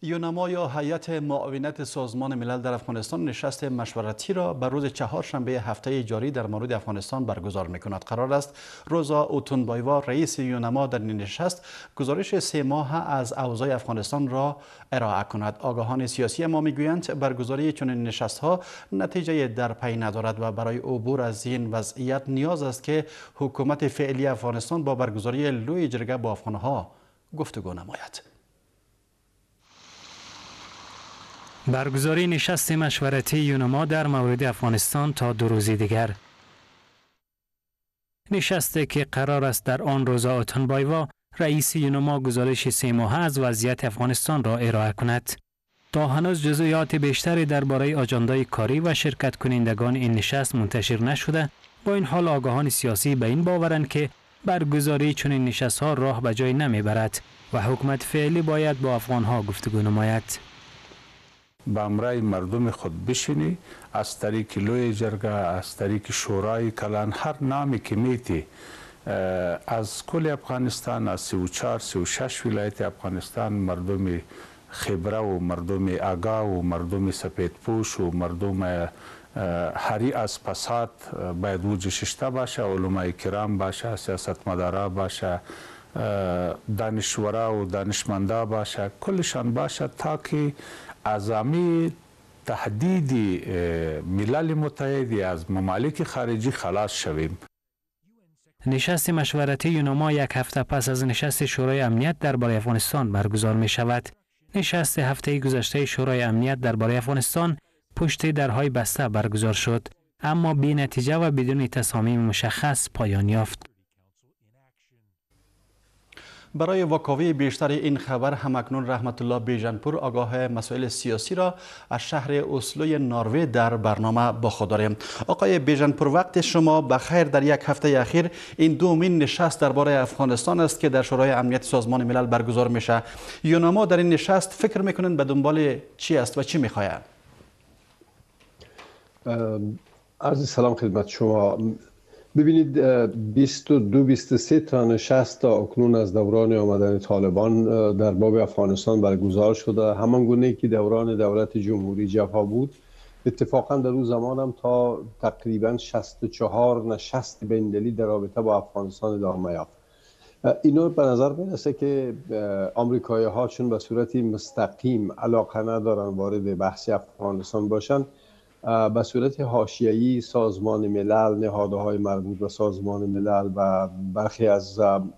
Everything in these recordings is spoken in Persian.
یونما یا هیئت معاونت سازمان ملل در افغانستان نشست مشورتی را بر روز چهارشنبه هفته جاری در مورد افغانستان برگزار می‌کند. قرار است روزا اوتونبایوا رئیس یونما در این نشست گزارش 3 ماه از اوضاع افغانستان را ارائه کند. آگاهان سیاسی اما میگویند برگزاری چنین نشست‌ها نتیجه در پی ندارد و برای عبور از این وضعیت نیاز است که حکومت فعلی افغانستان با برگزاری لوی جرگه با افغان‌ها گفتگو نماید. برگزاری نشست مشورتی یونما در مورد افغانستان تا 2 روز دیگر. نشستی که قرار است در آن روزا اوتونبایوا رئیس یونما گزارش 3 ماهه از وضعیت افغانستان را ارائه کند. تا هنوز جزئیات بیشتری درباره آژاندای کاری و شرکت کنندگان این نشست منتشر نشده. با این حال آگاهان سیاسی به این باورند که برگزاری چنین نشست‌ها راه به جای نمیبرد و حکومت فعلی باید با افغان‌ها گفتگو نماید. به امرای مردم خود بشینی، از طریق لوی جرگه، از طریق شورای کلان، هر نامی که میتی از کل افغانستان، از 34-36 ولایت افغانستان، مردم خبره و مردم آگاه و مردم سپیدپوش و مردم هری از فساد باید وجودش داشته باشه، علمای کرام باشه، سیاستمدارا باشه، دانشورا و دانشمندا باشه، کلشان باشه تا که اعضامی تهدید ملل متحد از ممالک خارجی خلاص شویم. نشست مشورتی یونما 1 هفته پس از نشست شورای امنیت درباره افغانستان برگزار می شود. نشست هفته گذشته شورای امنیت درباره افغانستان پشت درهای بسته برگزار شد، اما بی نتیجه و بدون تصامیم مشخص پایان یافت. برای واکاوی بیشتر این خبر همکنون رحمت الله بیژنپور آگاه مسائل سیاسی را از شهر اسلوی نروژ در برنامه با خود داریم. آقای بیژنپور، وقت شما بخیر. در 1 هفته اخیر این دومین نشست درباره افغانستان است که در شورای امنیت سازمان ملل برگزار میشه. یونما در این نشست فکر میکنن به دنبال چی است و چی میخواهد؟ عرض سلام خدمت شما. ببینید 22-23 تا نشست تا اکنون از دوران آمدن طالبان در باب افغانستان برگزار شده. همان گونه که دوران دولت جمهوری جبهه بود، اتفاقا در اون زمان هم تا تقریبا 64 نشست بین‌المللی در رابطه با افغانستان ادامه یافت. اینو به نظر میرسه که آمریکایی ها چون به صورت مستقیم علاقه ندارن وارد بحث افغانستان باشن، به صورت حاشیه‌ای سازمان ملل، نهادهای مربوط به سازمان ملل و برخی از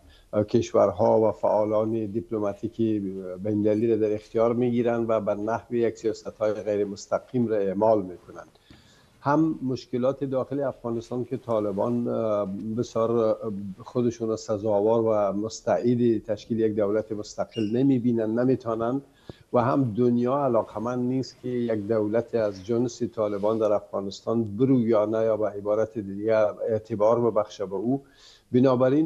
کشورها و فعالان دیپلماتیکی بین‌المللی را در اختیار میگیرند و به نحو یک سیاست‌های غیر مستقیم را اعمال میکنند. هم مشکلات داخل افغانستان که طالبان بسیار خودشون را سزاوار و مستعد تشکیل یک دولت مستقل نمیبینن، نمیتونن، و هم دنیا علاقمند نیست که یک دولت از جنس طالبان در افغانستان برویانه یا به عبارت دیگر اعتبار ببخشه به او. بنابراین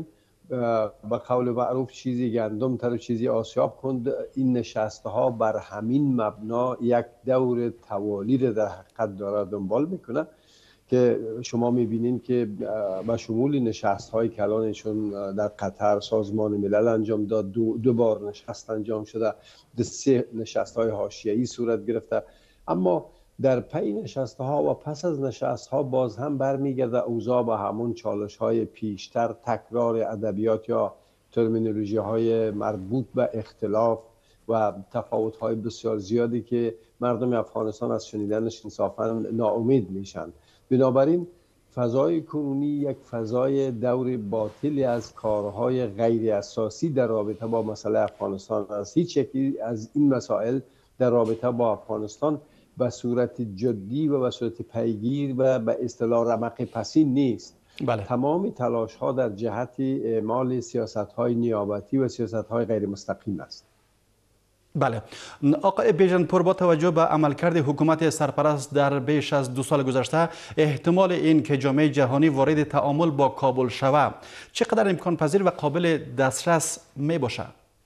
به قول معروف چیزی گندم تر و چیزی آسیاب کند. این نشسته ها بر همین مبنا یک دور توالی را در حقیقت داره دنبال میکنه که شما میبینین که به شمول نشست های کلانشون در قطر سازمان ملل انجام داد، دو بار نشست انجام شده، 3 نشست های حاشیه‌ای صورت گرفته، اما در پی نشست ها و پس از نشست ها باز هم برمیگرده اوضاع به همون چالش های پیشتر، تکرار ادبیات یا ترمینولوژی های مربوط به اختلاف و تفاوت های بسیار زیادی که مردم افغانستان از شنیدنش انصافا ناامید میشن. بنابراین فضای کنونی یک فضای دور باطلی از کارهای غیر اساسی در رابطه با مسئله افغانستان است. هیچ یکی از این مسائل در رابطه با افغانستان به صورت جدی و به صورت پیگیر و به اصطلاح رمق پسین نیست. بله. تمام تلاش ها در جهت اعمال سیاست های نیابتی و سیاست های غیر مستقیم است. بله. آقای بیژنپور، با توجه به عملکرد حکومت سرپرست در بیش از 2 سال گذشته، احتمال این که جامعه جهانی وارد تعامل با کابل شود چقدر امکان پذیر و قابل دسترس می باشد؟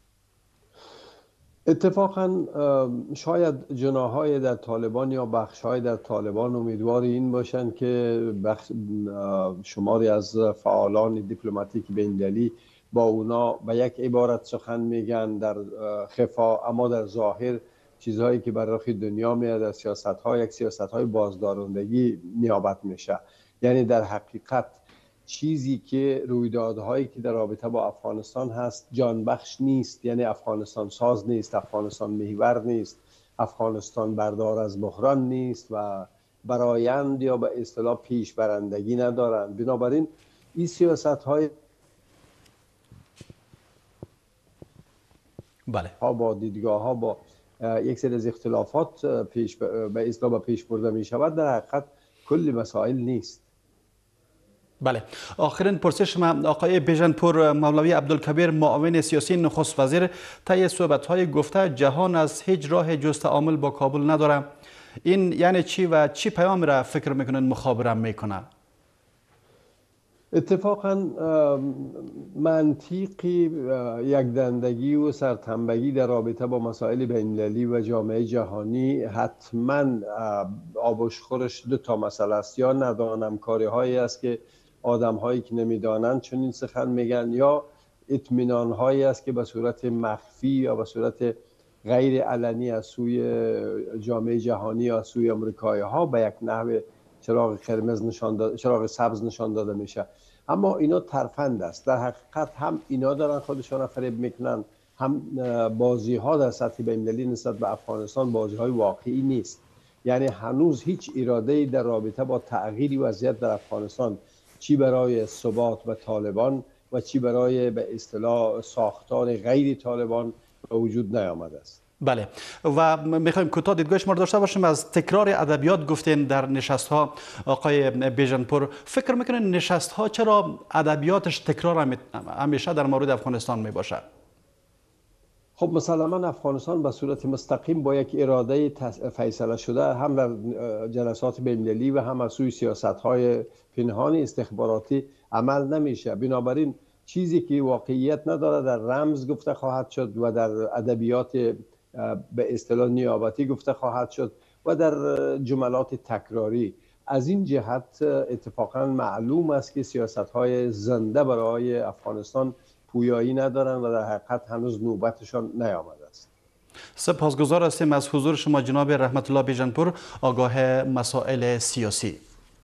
اتفاقا شاید جناح‌های در طالبان یا بخش‌های در طالبان امیدوار این باشند که شماری از فعالان دیپلماتیک بین‌المللی با اونا به یک عبارت سخن میگن در خفا، اما در ظاهر چیزهایی که بر رخ دنیا میاد از سیاست‌ها یک سیاست‌های بازدارندگی نیابت میشه. یعنی در حقیقت چیزی که رویدادهایی که در رابطه با افغانستان هست جانبخش نیست، یعنی افغانستان ساز نیست، افغانستان محور نیست، افغانستان بردار از بحران نیست و برآیند یا به اصطلاح پیش برندگی ندارند. بنابراین این سیاست‌های با دیدگاه‌ها با یک سری از اختلافات به اصطلاح پیش برده می شود، در حقیقت کل مسائل نیست. بله، آخرین پرسش من آقای بیژنپور، مولوی عبدالکبیر معاون سیاسی نخست وزیر طی صحبت‌های گفته جهان از هیچ راه جز تعامل با کابل نداره. این یعنی چی و چی پیام را فکر میکنن مخابره میکنه؟ اتفاقا منطقی یک دندگی و سرتنبگی در رابطه با مسائل بین‌المللی و جامعه جهانی حتما آبشخورش دو تا مسئله است. یا ندانم کاری هایی است که آدم هایی که نمیدانند چنین سخن میگن، یا اطمینان هایی است که به صورت مخفی یا به صورت غیر علنی از سوی جامعه جهانی یا از سوی آمریکایی ها به یک نحو چراغ سبز نشان داده میشه. اما اینا ترفند است. در حقیقت هم اینا دارن خودشان فریب میکنن، هم بازی ها در سطح بین‌المللی نسبت به افغانستان بازی های واقعی نیست. یعنی هنوز هیچ اراده‌ای در رابطه با تغییر وضعیت در افغانستان، چی برای ثبات و طالبان و چی برای به اصطلاح ساختار غیر طالبان به وجود نیامده است. بله، و میخوایم کوتاه دیدگاه شما داشته باشیم. از تکرار ادبیات گفتین در نشست ها آقای بیژنپور، فکر میکنین نشست ها چرا ادبیاتش تکرار همیشه در مورد افغانستان میباشه؟ خب مسلما افغانستان به صورت مستقیم با یک اراده فیصله شده هم در جلسات بین‌المللی و هم از سوی سیاست‌های پنهانی استخباراتی عمل نمیشه. بنابراین چیزی که واقعیت نداره در رمز گفته خواهد شد و در ادبیات به اصطلاح نیابتی گفته خواهد شد و در جملات تکراری. از این جهت اتفاقا معلوم است که سیاست‌های زنده برای افغانستان پویایی ندارند و در حقیقت هنوز نوبتشان نیامده است. سپاسگزار هستیم از حضور شما جناب رحمت الله بیژنپور، آگاه مسائل سیاسی.